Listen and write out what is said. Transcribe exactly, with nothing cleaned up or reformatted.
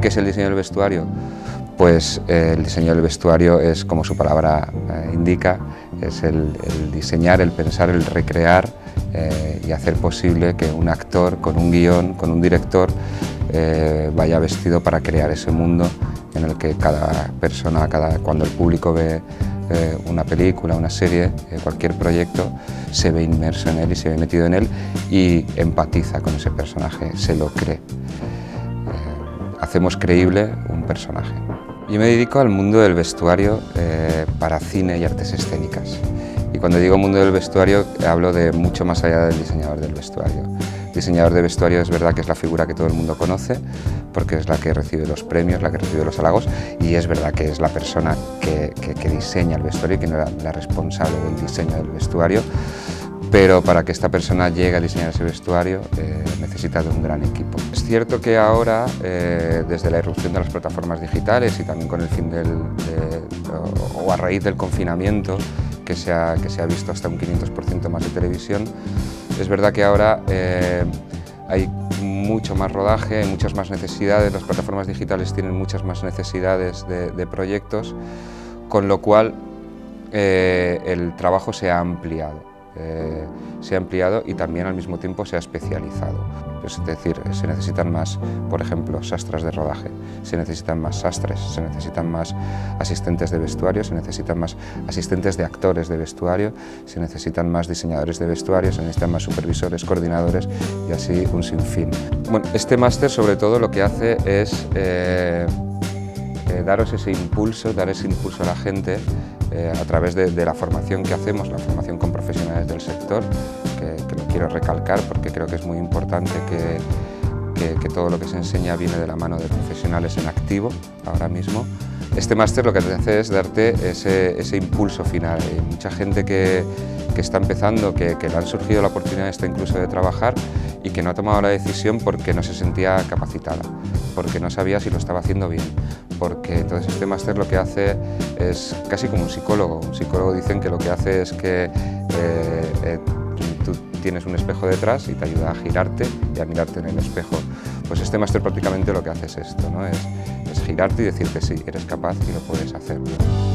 ¿Qué es el diseño del vestuario? Pues eh, el diseño del vestuario es, como su palabra eh, indica, es el, el diseñar, el pensar, el recrear eh, y hacer posible que un actor con un guión, con un director, eh, vaya vestido para crear ese mundo en el que cada persona, cada, cuando el público ve eh, una película, una serie, eh, cualquier proyecto, se ve inmerso en él y se ve metido en él y empatiza con ese personaje, se lo cree. Hacemos creíble un personaje. Yo me dedico al mundo del vestuario eh, para cine y artes escénicas. Y cuando digo mundo del vestuario hablo de mucho más allá del diseñador del vestuario. El diseñador de vestuario es verdad que es la figura que todo el mundo conoce, porque es la que recibe los premios, la que recibe los halagos, y es verdad que es la persona que, que, que diseña el vestuario y que no es la responsable del diseño del vestuario. Pero para que esta persona llegue a diseñar ese vestuario eh, necesita de un gran equipo. Es cierto que ahora, eh, desde la irrupción de las plataformas digitales y también con el fin del, de, o a raíz del confinamiento, que se ha, que se ha visto hasta un quinientos por ciento más de televisión, es verdad que ahora eh, hay mucho más rodaje, hay muchas más necesidades, las plataformas digitales tienen muchas más necesidades de, de proyectos, con lo cual eh, el trabajo se ha ampliado. Eh, se ha ampliado y también al mismo tiempo se ha especializado. Es decir, se necesitan más, por ejemplo, sastras de rodaje, se necesitan más sastres, se necesitan más asistentes de vestuario, se necesitan más asistentes de actores de vestuario, se necesitan más diseñadores de vestuario, se necesitan más supervisores, coordinadores y así un sinfín. Bueno, este máster sobre todo lo que hace es eh, eh, daros ese impulso, dar ese impulso a la gente Eh, a través de, de la formación que hacemos, la formación con profesionales del sector, que, que lo quiero recalcar porque creo que es muy importante que, que, que todo lo que se enseña viene de la mano de profesionales en activo ahora mismo. Este máster lo que te hace es darte ese, ese impulso final. Hay mucha gente que, que está empezando, que, que le han surgido la oportunidad esta incluso de trabajar y que no ha tomado la decisión porque no se sentía capacitada, porque no sabía si lo estaba haciendo bien, porque entonces este máster lo que hace es casi como un psicólogo. Un psicólogo dicen que lo que hace es que eh, eh, tú tienes un espejo detrás y te ayuda a girarte y a mirarte en el espejo. Pues este máster prácticamente lo que hace es esto, ¿no? Es, es girarte y decirte sí, eres capaz y lo puedes hacer.